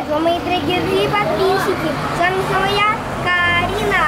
Здравствуйте, мои дорогие подписчики. С вами снова я, Карина.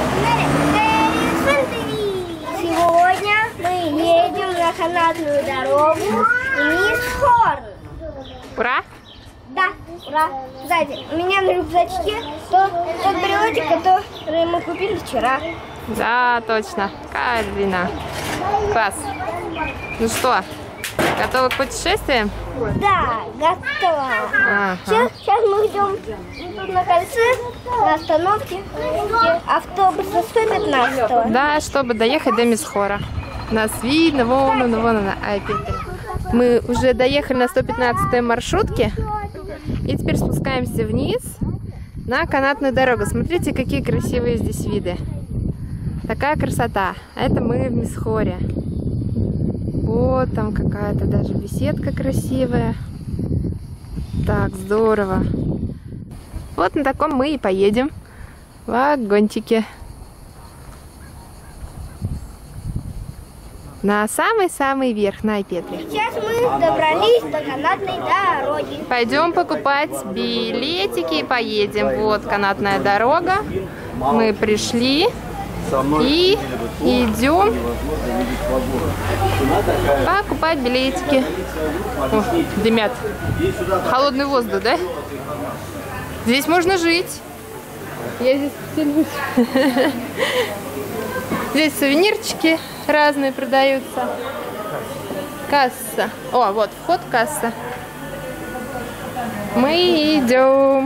Сегодня мы едем на канатную дорогу Мисс Хорн. Ура! Да, ура! Сзади у меня на рюкзачке тот брелочек, который мы купили вчера. Да, точно. Карина. Класс. Ну что, готовы к путешествиям? Да, готова. Ага. Сейчас мы идем тут на кольце, на остановке. Автобус на 115-го. Да, чтобы доехать до Мисхора. Нас видно, вон она. Мы уже доехали на 115-й маршрутке. И теперь спускаемся вниз на канатную дорогу. Смотрите, какие красивые здесь виды. Такая красота. Это мы в Мисхоре. Вот там какая-то даже беседка красивая. Так, здорово. Вот на таком мы и поедем. В вагончике. На самый-самый верх, на Петре. Сейчас мы добрались до канатной дороги. Пойдем покупать билетики и поедем. Вот канатная дорога. Мы пришли и идем покупать билетики. О, дымят. Холодный воздух, да? Здесь можно жить. Я здесь втянусь. Здесь сувенирчики разные продаются. Касса. О, вот вход, касса. Мы идем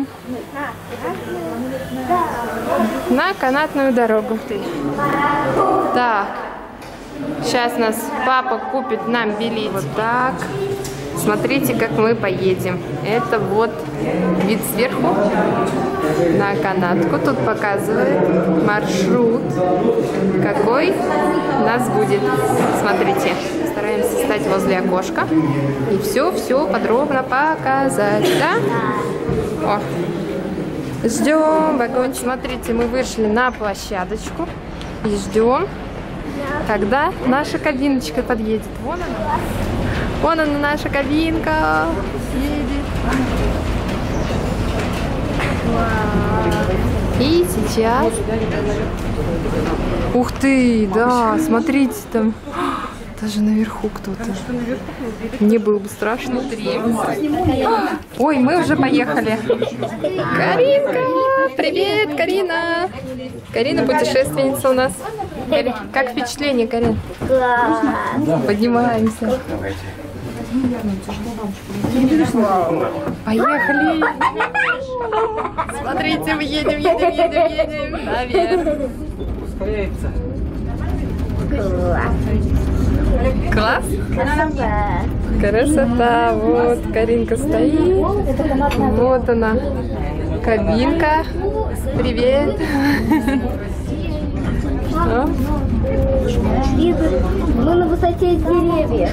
на канатную дорогу. Так. Сейчас нас папа купит нам билет. Вот так. Смотрите, как мы поедем. Это вот вид сверху на канатку. Тут показывает маршрут, какой у нас будет. Смотрите, стараемся встать возле окошка и все подробно показать, да? О. Ждем вагончик. Смотрите, мы вышли на площадочку и ждем, когда наша кабиночка подъедет. Вон она. Вон она, наша кабинка. Едет. И сейчас... Ух ты, да, смотрите там. Даже наверху кто-то. Мне было бы страшно. Ой, мы уже поехали. Каринка! Привет, Карина! Карина путешественница у нас. Как впечатление, Карин? Поднимаемся. Поехали! Смотрите, мы едем наверх. Класс? Красота. Вот Каринка стоит. Вот она. Кабинка. Привет. Мы на высоте деревьев.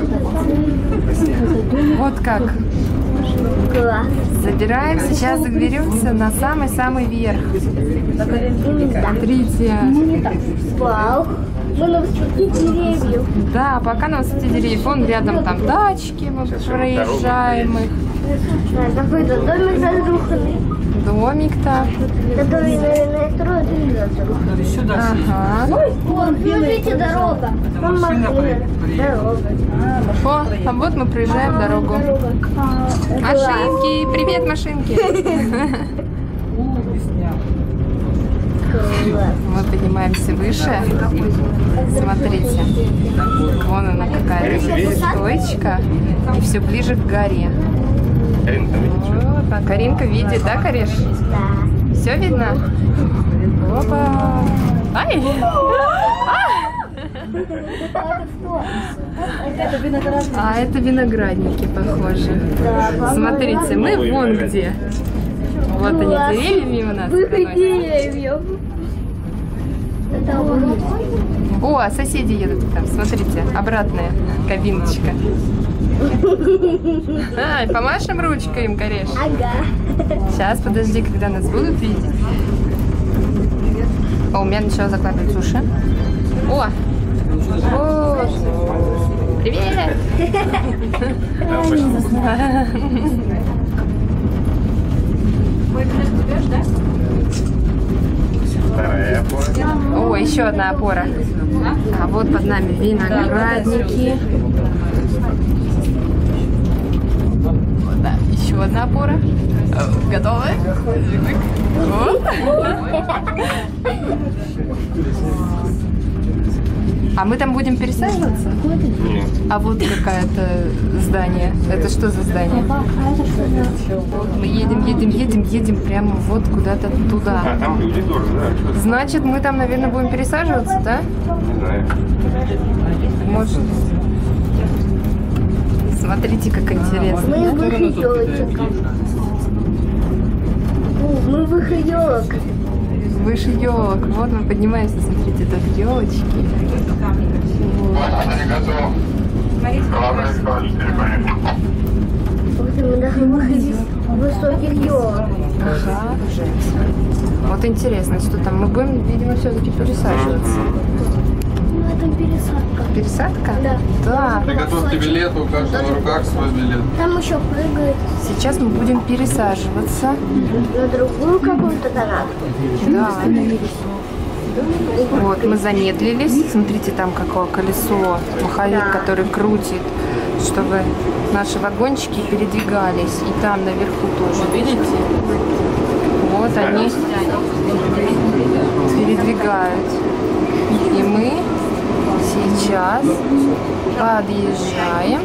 Вот как. Класс. Забираем, сейчас заберемся на самый-самый верх. Смотрите. Вау. Мы на высоте деревьев. Да, пока на высоте деревьев. Вон рядом там дачки, мы проезжаем их. Какой-то домик разрушенный. Домик-то. Который, наверное, строят или разрушенный. Ага. Вон, смотрите, дорога. Вон машина. Дорога. О, а вот мы проезжаем дорогу. Машинки! Привет, машинки! Мы поднимаемся выше. Смотрите. Вон она какая-то точка. И все ближе к горе. Вот, а Каринка видит, да, Кариш? Да. Все видно? Опа! Ай! А это виноградники, похоже. Смотрите, мы вон где. Вот они, деревья мимо нас. Деревьев. О, а соседи едут там, смотрите, обратная кабиночка. Ай, помашем ручкой им, Кареш. Ага. Сейчас, подожди, когда нас будут видеть. О, у меня начало закладывать уши. О! Вот. Привет! еще одна опора. А вот под нами виноградники. Вот, да, еще одна опора. Готовы? А мы там будем пересаживаться? Нет. А вот какое-то здание. Это что за здание? Мы едем прямо вот куда-то туда. А, там люди тоже, да? Значит, мы там, наверное, будем пересаживаться, да? Не знаю. Может. Смотрите, как интересно. Мы выше елочек. Мы выше елок. Выше елок. Вот мы поднимаемся, смотрите, тут елочки. Мы должны выходить с высоких елок. Ага. Вот интересно, что там. Мы будем, видимо, все-таки пересаживаться. Ну, это пересадка. Пересадка? Да. Да. Приготовьте билет, у каждого в руках свой билет. Там еще прыгает Сейчас мы будем пересаживаться. на другую какую-то дорожку. Да. Вот, мы замедлились. Смотрите, там какое колесо, маховик, который крутит, чтобы наши вагончики передвигались. И там наверху тоже, видите? Вот они передвигают. И мы сейчас подъезжаем.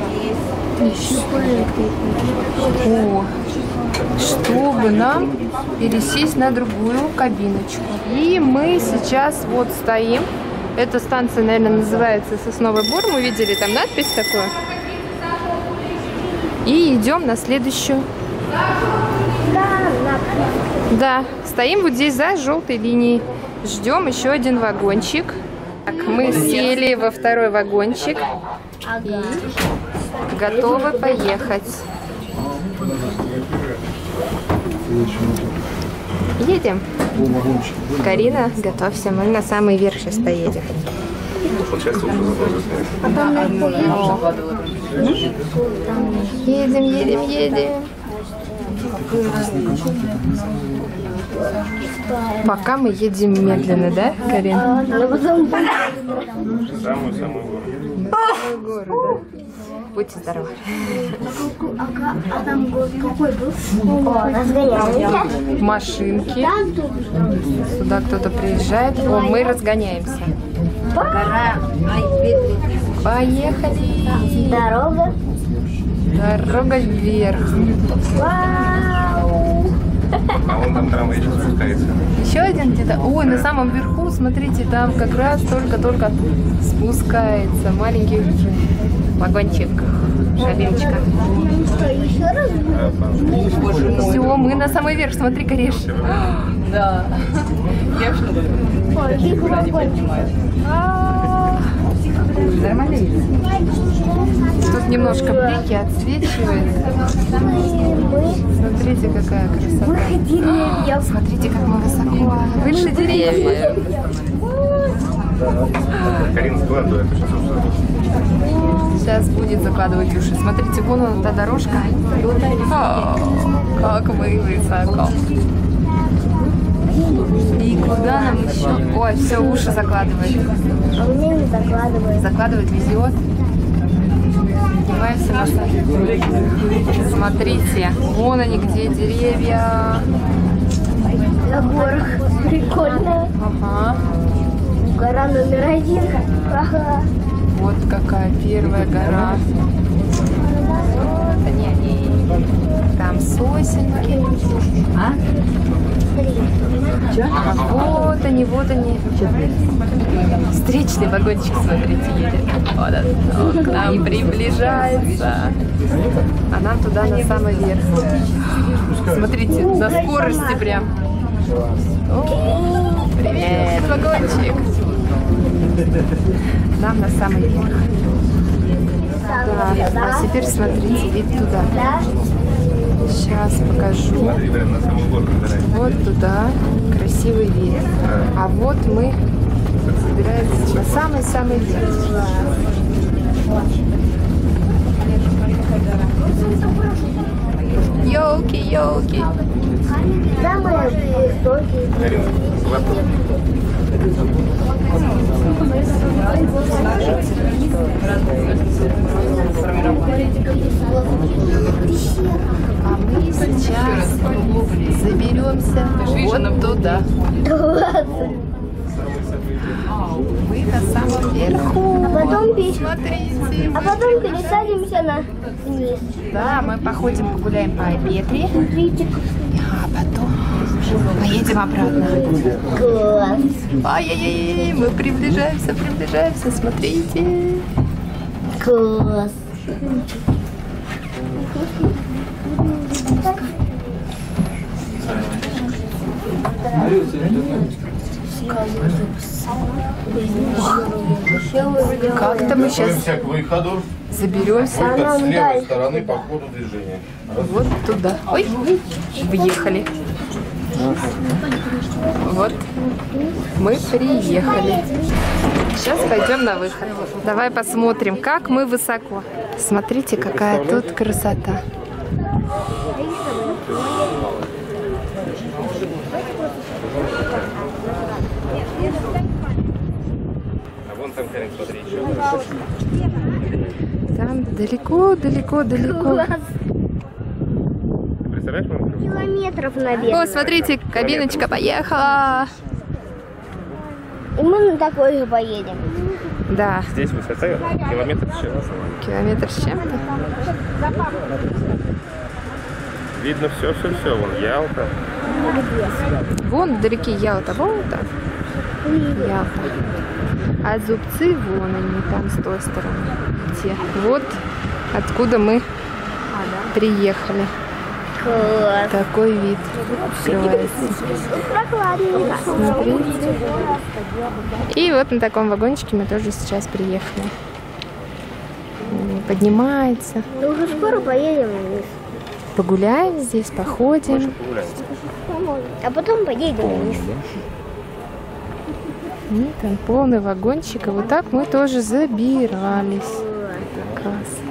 Чтобы нам пересесть на другую кабиночку. И мы сейчас вот стоим. Эта станция, наверное, называется Сосновый Бор. Мы видели там надпись такую. И идем на следующую. Да, стоим вот здесь за желтой линией. Ждем еще один вагончик. Так, мы сели во второй вагончик. И готовы поехать. Едем. Карина, готовься, мы на самый верх сейчас поедем. Едем. Пока мы едем медленно, да, Карина? Самую-самую гору. Гору, да. Будьте здоровы. А там город какой был? О, разгоняемся. Машинки. Сюда кто-то приезжает. О, мы разгоняемся. Поехали. Дорога. Дорога вверх. Вау. А вон там трамвайчик спускается. Еще один где-то. Ой, на самом верху, смотрите, там как раз только спускается маленький вагончик. Кабиночка. Что, еще раз? Все, мы на самый верх. Смотри, Кариш. Да. Ой, их вагончик. Тут немножко блики отсвечивает. Смотрите, какая красота. Выше деревьев. Смотрите, как мы высоко. Выше деревьев. Карина складывает, сейчас уже. Сейчас будет закладывать уши. Смотрите, вон она, та дорожка. О, как мы высоко. И куда нам еще? Ой, все, уши закладывает. А мне не закладывает. Закладывает, везет. Поднимаемся на сайт. Смотрите, вон они где деревья. На горах. Прикольно. Ага. Гора номер 1. Ага. Вот какая первая гора. Вот они. Там сосенки. А вот они. Встречный вагончик, смотрите, едет. Вот он к нам приближается. А нам туда на самый верх. Смотрите, на скорости прям. О, привет, вагончик. Нам на самый верх. Да, а теперь смотрите, вид туда. Сейчас покажу. Смотри, прям на самую гору забирай. Вот туда красивый вид. А вот мы собираемся на самый-самый верх. Елки, елки. Самые высокие. Карин, складывай. А мы сейчас заберемся вот туда. Мы на самом верху. А потом Смотрите. А потом пересадимся на вниз. Да, мы походим, погуляем по Петре, а потом поедем обратно. Класс. Ай-яй-яй, мы приближаемся, приближаемся, смотрите. Класс. Как-то мы сейчас Готовимся к выходу. заберемся Выход с левой стороны по ходу движения. вот туда. Ой, въехали. Вот, мы приехали. Сейчас пойдем на выход. Давай посмотрим, как мы высоко. Смотрите, какая тут красота. А вон там, Карин, смотри, еще. Там далеко, далеко, далеко. Класс. Ты представляешь, мама? Километров, наверное. О, смотрите, кабиночка поехала. И мы на такой же поедем. Да, Здесь высота километр с чем-то. километр с чем-то. Видно все. Вон Ялта. Вон вдалеке Ялта, вон там. Ялта. А зубцы вон они там с той стороны. Те. Вот откуда мы приехали. Класс. Такой вид открывается. Прохладненько. Смотрите. И вот на таком вагончике мы тоже сейчас приехали. Поднимается. Мы уже скоро поедем вниз. Погуляем здесь, походим. А потом поедем вниз. Там полный вагончик. И вот так мы тоже забирались. Класс.